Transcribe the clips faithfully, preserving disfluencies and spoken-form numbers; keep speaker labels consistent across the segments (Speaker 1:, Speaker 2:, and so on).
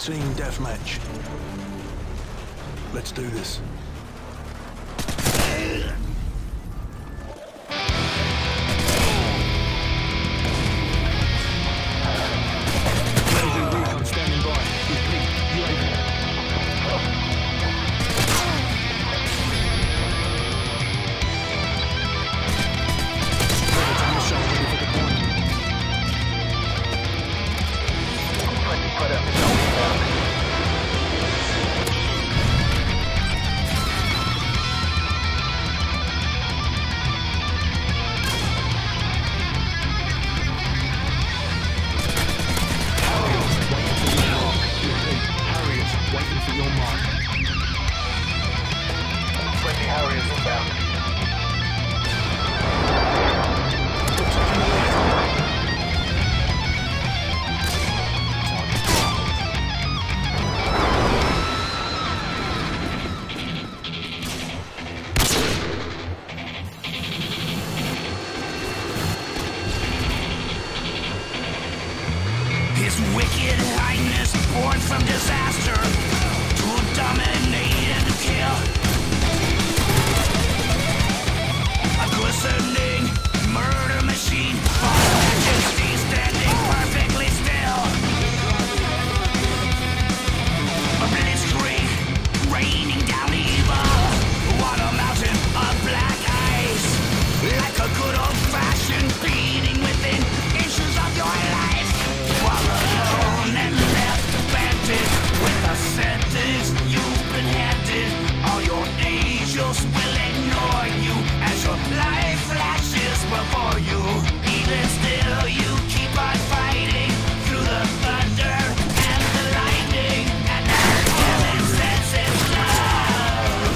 Speaker 1: Team deathmatch. Let's do this.
Speaker 2: His wicked highness, born from disaster, to dominate and kill. A glistening murder machine, false majesty standing perfectly still. A blitzkrieg raining down evil on a mountain of black ice, like a good old-fashioned beating within inches of your life. Alone and left abandoned with a sentence you've been handed. All your angels will ignore you as your life flashes before you. Even still, you keep on fighting through the thunder and the lightning, and now heaven sends its love.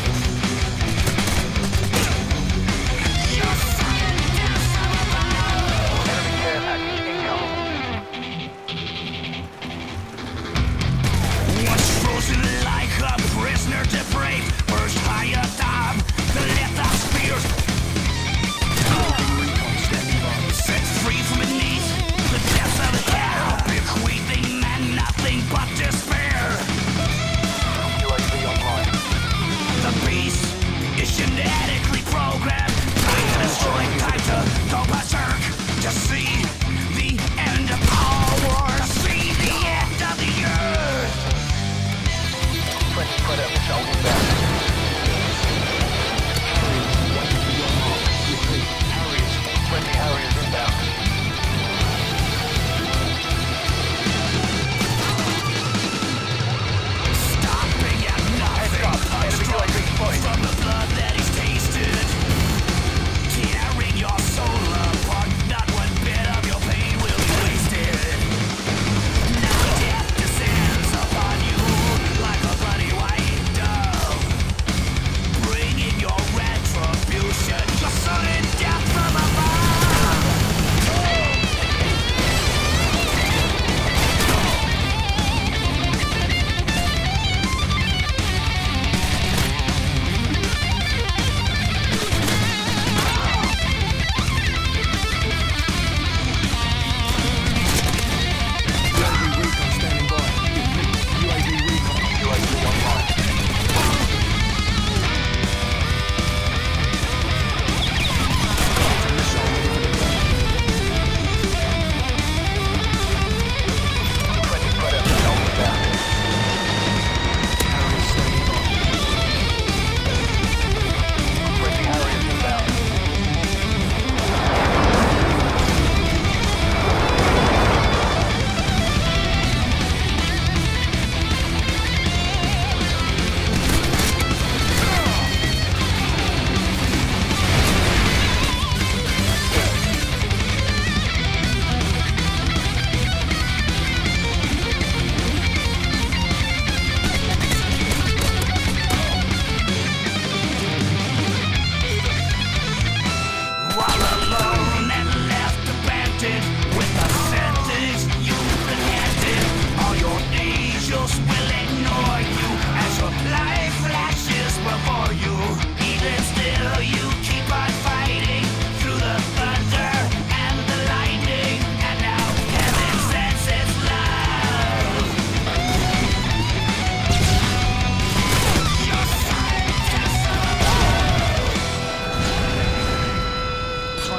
Speaker 2: Your sudden death from above. Enemy care package incoming. Frozen like a prisoner depraved, perched high atop the lethal spears. Set free from beneath the depths of hell, bequeathing man nothing but despair. U A V online. The beast is genetically programmed, time to destroy, time to go berserk, to see the end of power, to see the end of the earth. Put up the shoulders down.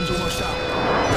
Speaker 1: comes a war stop.